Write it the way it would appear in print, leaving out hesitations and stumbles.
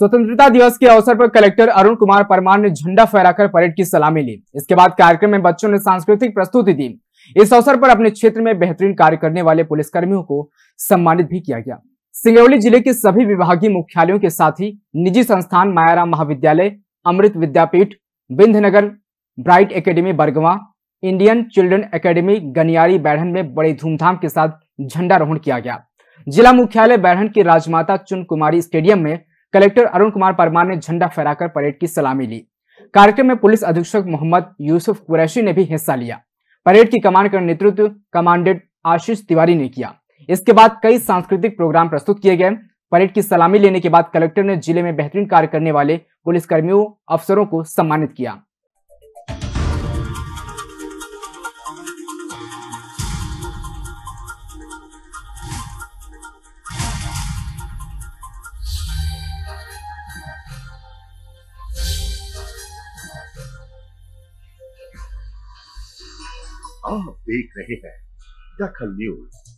स्वतंत्रता दिवस के अवसर पर कलेक्टर अरुण कुमार परमार ने झंडा फहराकर परेड की सलामी ली। इसके बाद कार्यक्रम में बच्चों ने सांस्कृतिक प्रस्तुति दी। इस अवसर पर अपने क्षेत्र में बेहतरीन कार्य करने वाले पुलिसकर्मियों को सम्मानित भी किया गया। सिंगरौली जिले के सभी विभागीय मुख्यालयों के साथ ही निजी संस्थान मायाराम महाविद्यालय, Amrit Vidyapeeth, Vindhyanagar, bright academy Bargawa, Indian children academy Ganiyari Baidhan में बड़े धूमधाम के साथ झंडारोहण किया गया। जिला मुख्यालय बैढ़न के राजमाता चुन कुमारी स्टेडियम में कलेक्टर अरुण कुमार परमार ने झंडा फहराकर परेड की सलामी ली। कार्यक्रम में पुलिस अधीक्षक मोहम्मद यूसुफ कुरैशी ने भी हिस्सा लिया। परेड की कमान का नेतृत्व कमांडेंट आशीष तिवारी ने किया। इसके बाद कई सांस्कृतिक प्रोग्राम प्रस्तुत किए गए। परेड की सलामी लेने के बाद कलेक्टर ने जिले में बेहतरीन कार्य करने वाले पुलिसकर्मियों, अफसरों को सम्मानित किया। आप देख रहे हैं दखल न्यूज।